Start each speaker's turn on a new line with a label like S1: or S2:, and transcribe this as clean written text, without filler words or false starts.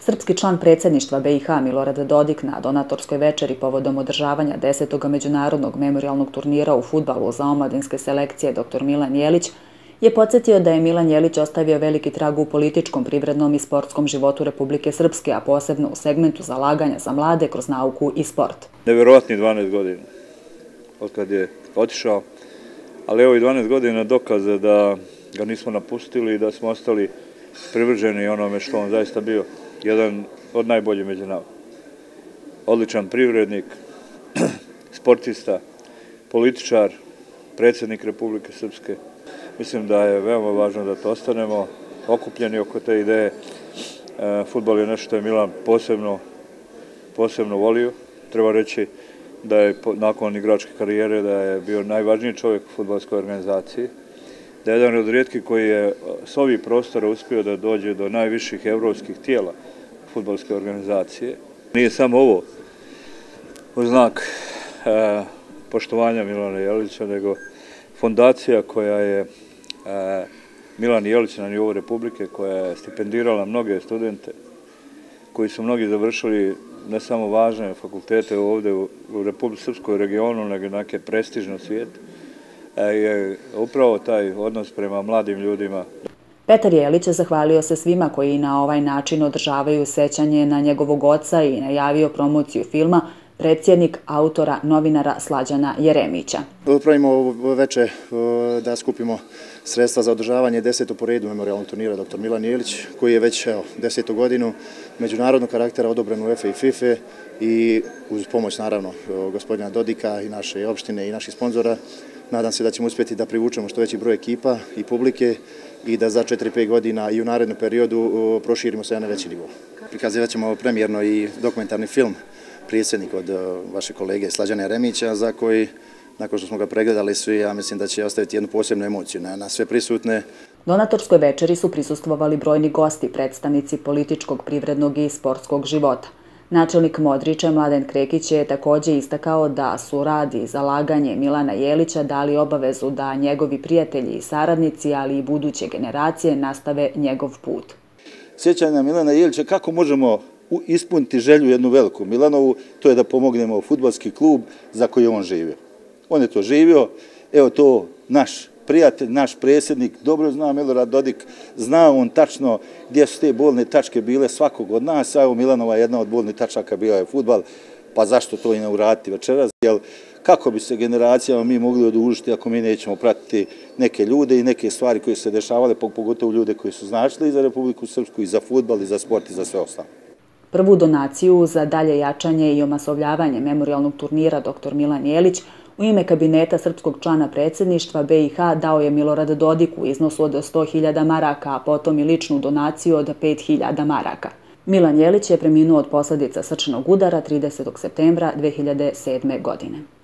S1: Srpski član predsjedništva BiH Milorad Dodik na donatorskoj večeri povodom održavanja 10. međunarodnog memorijalnog turnira u fudbalu za omladinske selekcije dr. Milan Jelić je podsjetio da je Milan Jelić ostavio veliki trag u političkom, privrednom i sportskom životu Republike Srpske, a posebno u segmentu zalaganja za mlade kroz nauku i sport.
S2: Nevjerovatni 12 godina od kad je otišao, ali evo i 12 godina dokaza da ga nismo napustili i da smo ostali privrženi onome što on zaista bio. Jedan od najboljih među nama. Odličan privrednik, sportista, političar, predsjednik Republike Srpske. Mislim da je veoma važno da to ostanemo okupljeni oko te ideje. Fudbal je nešto što je Milan posebno volio. Treba reći da je nakon igračke karijere da je bio najvažniji čovjek u fudbalskoj organizaciji. Da je jedan od rijetkih koji je s ovih prostora uspio da dođe do najviših evropskih tijela fudbalske organizacije. Nije samo ovo u znak poštovanja Milana Jelića, nego fondacija koja je Milan Jelić na nivou Republike, koja je stipendirala mnoge studente koji su mnogi završili ne samo važne fakultete ovdje u Republike Srpskoj regionu, nego neke prestižno svijetu, je upravo taj odnos prema mladim ljudima.
S1: Petar Jelić je zahvalio se svima koji na ovaj način održavaju sećanje na njegovog oca i najavio promociju filma predsjednik autora novinara Slađana Jeremića.
S3: Pravimo ovo veče da skupimo sredstva za održavanje 10. po redu memorijalnog turnira dr. Milan Jelić, koji je već 10. godinu međunarodnog karaktera odobren u UEFA i FIFA i uz pomoć naravno gospodina Dodika i naše opštine i naših sponzora. Nadam se da ćemo uspjeti da privučemo što veći broj ekipa i publike i da za 4-5 godina i u narednom periodu proširimo se na veći nivo. Prikazivat ćemo premijerno i dokumentarni film Predsjednik od vaše kolege Slađana Jeremića, za koji, nakon što smo ga pregledali svi, ja mislim da će ostaviti jednu posebnu emociju na sve prisutne.
S1: Donatorskoj večeri su prisustvovali brojni gosti, predstavnici političkog, privrednog i sportskog života. Načelnik Modrića Mladen Krekić je također istakao da su rad i zalaganje Milana Jelića dali obavezu da njegovi prijatelji i saradnici, ali i buduće generacije nastave njegov put.
S4: Sjećanje na Milana Jelića, kako možemo ispuniti želju jednu veliku Milanovu, to je da pomognemo fudbalski klub za koji je on živio. On je to živio, evo to naš prijatelj, naš predsjednik, dobro zna Milorad Dodik, zna on tačno gdje su te bolne tačke bile svakog od nas, a evo Milanova jedna od bolnih tačaka bila je fudbal, pa zašto to i ne uraditi večeras, jer kako bi se generacijama mi mogli odužiti ako mi nećemo pratiti neke ljude i neke stvari koje su se dešavale, pogotovo ljude koji su značili i za Republiku Srpsku, i za fudbal, i za sport, i za sve ostalo.
S1: Prvu donaciju za dalje jačanje i omasovljavanje memorijalnog turnira dr. Milan Jelić u ime kabineta srpskog člana predsjedništva BiH dao je Milorad Dodik u iznosu od 100.000 maraka, a potom i ličnu donaciju od 5.000 maraka. Milan Jelić je preminuo od posljedica srčanog udara 30. septembra 2007. godine.